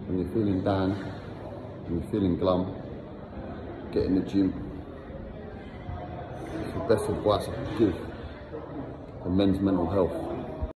when you're feeling down, when you're feeling glum, get in the gym. It's the best advice I could give for men's mental health.